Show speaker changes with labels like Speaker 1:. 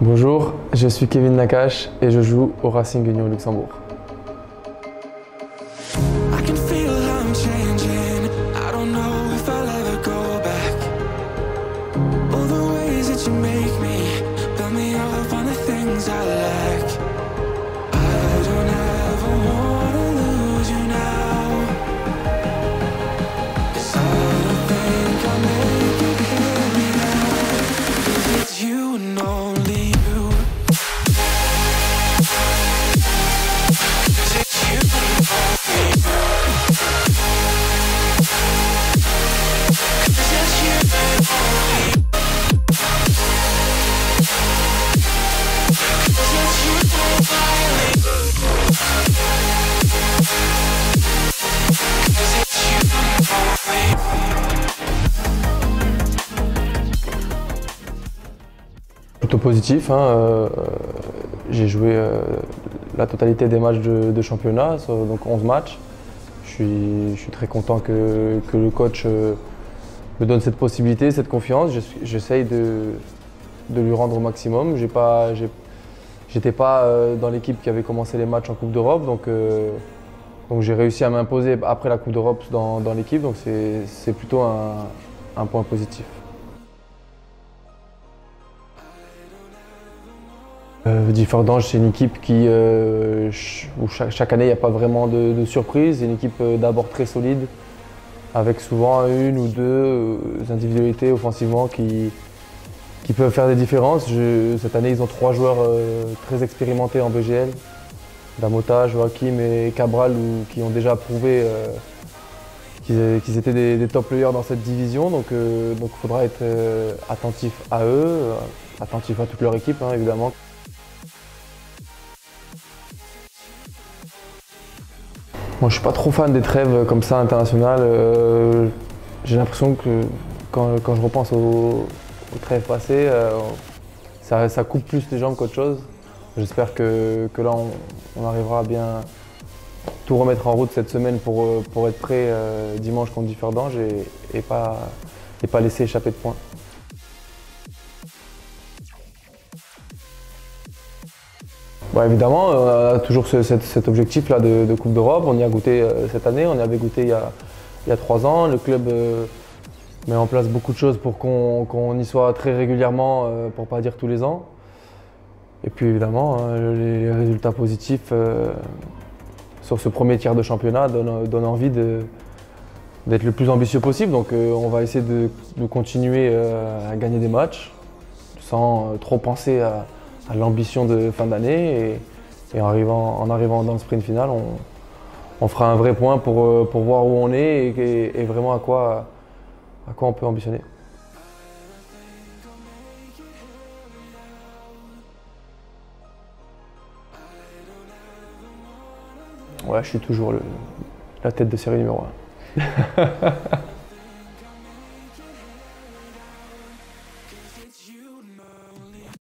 Speaker 1: Bonjour, je suis Kevin Nakache et je joue au Racing Union Luxembourg.
Speaker 2: I can feel I'm changing. I don't know if I'll ever go back. All the ways that you make me build me up on the things I lack. I don't ever wanna lose you now. 'Cause I don't think I'll make it hear me now. 'Cause it's you and only you. 'Cause it's you and only you.
Speaker 1: Plutôt positif, j'ai joué la totalité des matchs de championnat, donc 11 matchs. Je suis très content que le coach me donne cette possibilité, cette confiance. J'essaye de lui rendre au maximum. J'étais pas dans l'équipe qui avait commencé les matchs en Coupe d'Europe, donc j'ai réussi à m'imposer après la Coupe d'Europe dans l'équipe, donc c'est plutôt un point positif. Differdange, c'est une équipe où chaque année il n'y a pas vraiment de surprise. C'est une équipe d'abord très solide, avec souvent une ou deux individualités offensivement qui peuvent faire des différences. Cette année, ils ont 3 joueurs très expérimentés en BGL. Damota, Joachim et Cabral, qui ont déjà prouvé qu'ils étaient des top players dans cette division. Donc il faudra être attentif à eux, attentif à toute leur équipe, évidemment. Moi, je suis pas trop fan des trêves comme ça internationales. J'ai l'impression que quand je repense aux trêves passées, ça coupe plus les jambes qu'autre chose. J'espère que là, on arrivera à bien tout remettre en route cette semaine pour être prêt dimanche contre Differdange et pas laisser échapper de points. Bon, évidemment, on a toujours cet objectif-là de Coupe d'Europe. On y a goûté cette année, on y avait goûté il y a 3 ans. Le club met en place beaucoup de choses pour qu'on y soit très régulièrement, pour ne pas dire tous les ans. Et puis évidemment, les résultats positifs sur ce premier tiers de championnat donnent envie d'être le plus ambitieux possible. Donc on va essayer de continuer à gagner des matchs sans trop penser à l'ambition de fin d'année et en arrivant dans le sprint final, on fera un vrai point pour voir où on est et vraiment à quoi on peut ambitionner. Ouais, je suis toujours la tête de série numéro 1.